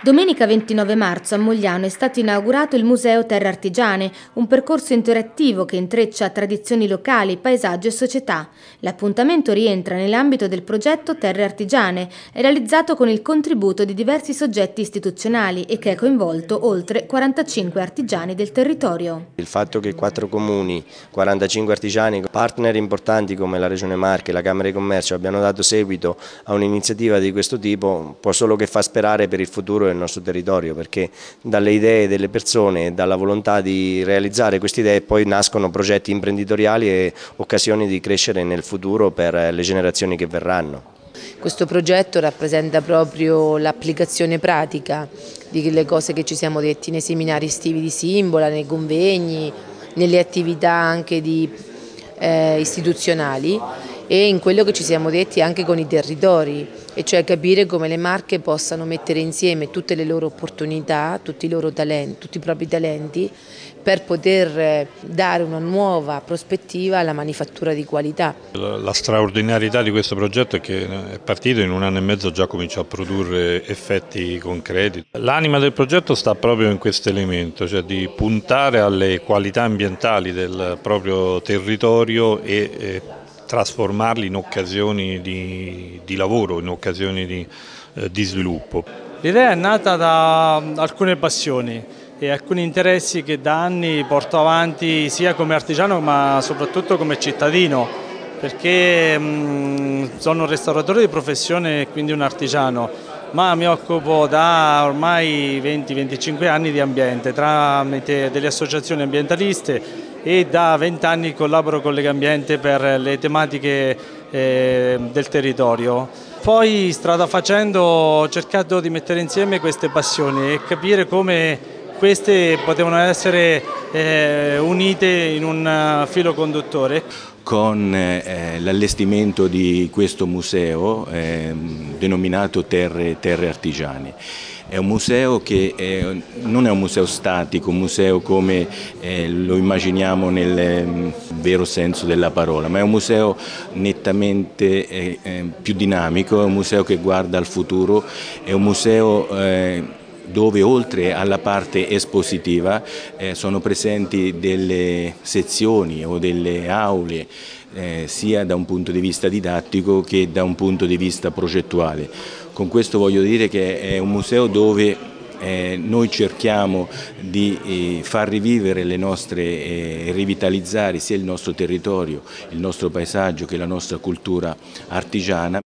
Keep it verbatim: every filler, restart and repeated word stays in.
Domenica ventinove marzo a Mogliano è stato inaugurato il Museo Terre Artigiane, un percorso interattivo che intreccia tradizioni locali, paesaggio e società. L'appuntamento rientra nell'ambito del progetto Terre Artigiane, realizzato con il contributo di diversi soggetti istituzionali e che ha coinvolto oltre quarantacinque artigiani del territorio. Il fatto che quattro comuni, quarantacinque artigiani, partner importanti come la Regione Marche e la Camera di Commercio abbiano dato seguito a un'iniziativa di questo tipo può solo che fa sperare per il futuro del nostro territorio, perché dalle idee delle persone e dalla volontà di realizzare queste idee poi nascono progetti imprenditoriali e occasioni di crescere nel futuro per le generazioni che verranno. Questo progetto rappresenta proprio l'applicazione pratica delle cose che ci siamo detti nei seminari estivi di Simbola, nei convegni, nelle attività anche di, eh, istituzionali e in quello che ci siamo detti anche con i territori, e cioè capire come le Marche possano mettere insieme tutte le loro opportunità, tutti i loro talenti, tutti i propri talenti per poter dare una nuova prospettiva alla manifattura di qualità. La straordinarietà di questo progetto è che è partito in un anno e mezzo, già comincia a produrre effetti concreti. L'anima del progetto sta proprio in questo elemento, cioè di puntare alle qualità ambientali del proprio territorio e, e trasformarli in occasioni di, di lavoro, in occasioni di, eh, di sviluppo. L'idea è nata da alcune passioni e alcuni interessi che da anni porto avanti sia come artigiano ma soprattutto come cittadino, perché mh, sono un restauratore di professione e quindi un artigiano, ma mi occupo da ormai venti venticinque anni di ambiente tramite delle associazioni ambientaliste e da venti anni collaboro con Legambiente per le tematiche eh, del territorio. Poi strada facendo ho cercato di mettere insieme queste passioni e capire come queste potevano essere eh, unite in un filo conduttore. Con eh, l'allestimento di questo museo eh, denominato Terre, Terre Artigiane. È un museo che è, non è un museo statico, un museo come eh, lo immaginiamo nel eh, vero senso della parola, ma è un museo nettamente eh, eh, più dinamico, è un museo che guarda al futuro, è un museo eh, dove oltre alla parte espositiva eh, sono presenti delle sezioni o delle aule eh, sia da un punto di vista didattico che da un punto di vista progettuale. Con questo voglio dire che è un museo dove eh, noi cerchiamo di eh, far rivivere le nostre e eh, rivitalizzare sia il nostro territorio, il nostro paesaggio che la nostra cultura artigiana.